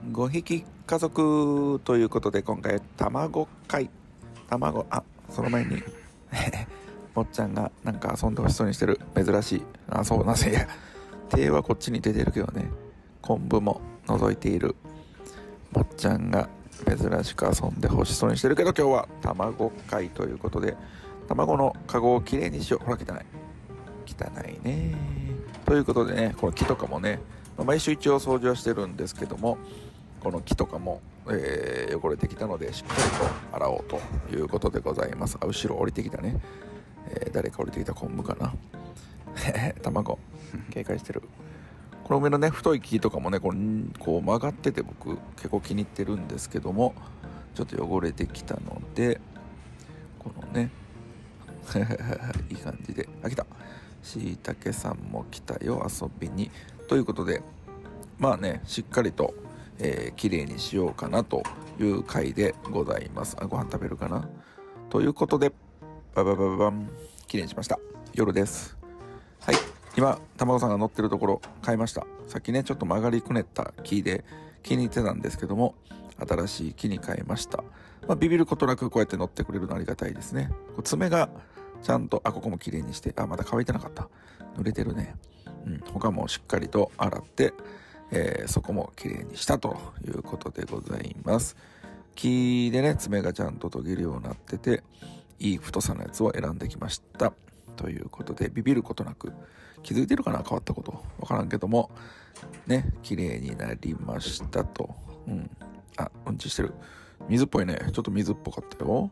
5匹家族ということで、今回卵会。その前にもっちゃんがなんか遊んでほしそうにしてる。珍しい。そうなぜや。手はこっちに出てるけどね。昆布も覗いている。もっちゃんが珍しく遊んでほしそうにしてるけど、今日は卵会ということで、卵のカゴをきれいにしよう。ほら、汚いね。ということでね、この木とかもね、毎週一応掃除はしてるんですけども、この木とかも、汚れてきたのでしっかりと洗おうということでございます。後ろ降りてきたね、誰か降りてきた昆布かな卵警戒してる。この上のね太い木とかもねこう曲がってて、僕結構気に入ってるんですけども、ちょっと汚れてきたので、このねいい感じで、来た、しいたけさんも来たよ遊びに。ということで、まあね、しっかりと綺麗にしようかなという回でございます。ご飯食べるかなということで、バン綺麗にしました。夜です。はい、今卵さんが乗ってるところ買いました。さっきねちょっと曲がりくねった木で気に入ってたんですけども、新しい木に変えました。ビビることなくこうやって乗ってくれるのありがたいですね。爪がちゃんと、ここも綺麗にして、まだ乾いてなかった。濡れてるね。他もしっかりと洗って、そこも綺麗にしたということでございます。木でね、爪がちゃんと研げるようになってて、いい太さのやつを選んできました。ということで、ビビることなく、気づいてるかな、変わったこと。わからんけども、ね、綺麗になりましたと。うんちしてる。水っぽいね。ちょっと水っぽかったよ。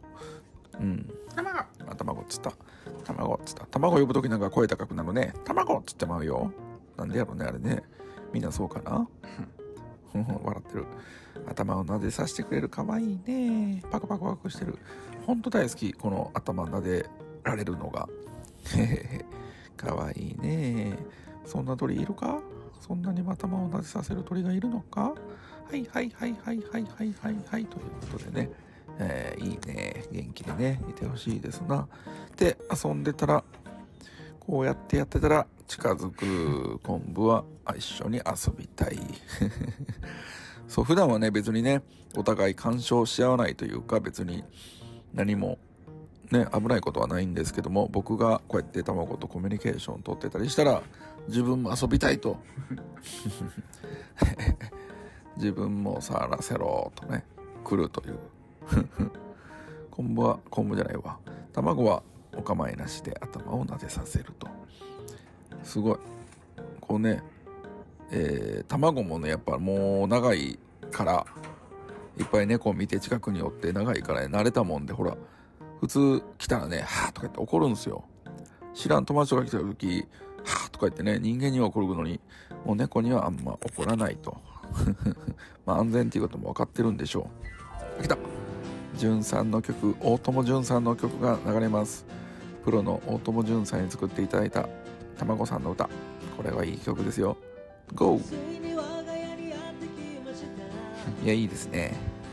卵っつった。卵呼ぶときなんか声高くなるね。卵っつってまうよ。なんでやろね、あれね。みんなそうかな笑ってる。頭を撫でさせてくれる。かわいいね。パクパクしてる。ほんと大好き。この頭撫でられるのが。かわいいね。そんな鳥いるか？そんなに頭を撫でさせる鳥がいるのか？はい。ということでね。いいね。元気でね、いてほしいですな。で、遊んでたら、こうやってたら、近づく昆布は一緒に遊びたい。そう、普段はね、別にね、お互い干渉し合わないというか、別に何もね、危ないことはないんですけども、僕がこうやって卵とコミュニケーション取ってたりしたら、自分も遊びたいと。自分も触らせろとね、来るという。昆布じゃないわ。卵はお構いなしで頭を撫でさせると。すごい。こうね、卵もね、やっぱもう長いから、いっぱい猫を見て近くに寄って長いからね、慣れたもんで、ほら、普通来たらね、はぁとか言って怒るんですよ。知らん友達とか来た時、はぁとか言ってね、人間には怒るのに、もう猫にはあんま怒らないと。安全っていうことも分かってるんでしょう。来た。大友潤さんの曲が流れます。プロの大友潤さんに作っていただいた卵さんの歌。これはいい曲ですよ。GO! いや、いいですね。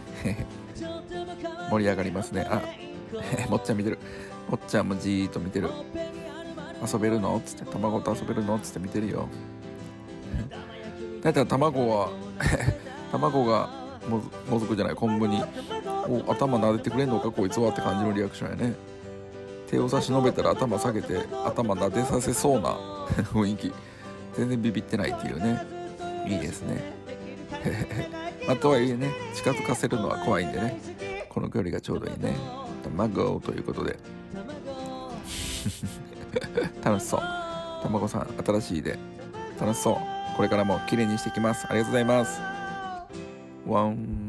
盛り上がりますね。もっちゃん見てる。もっちゃんもじーっと見てる。遊べるのつって、卵と遊べるのつって見てるよ。だいたい卵がもずくじゃない、昆布に頭撫でてくれんのかこいつはって感じのリアクションやね。手を差し伸べたら頭下げて頭撫でさせそうな雰囲気。全然ビビってないっていうね。いいですね。とはいえね、近づかせるのは怖いんでね、この距離がちょうどいいね。卵ということで楽しそう。卵さん新しいで楽しそう。これからも綺麗にしていきます。ありがとうございます。ワン。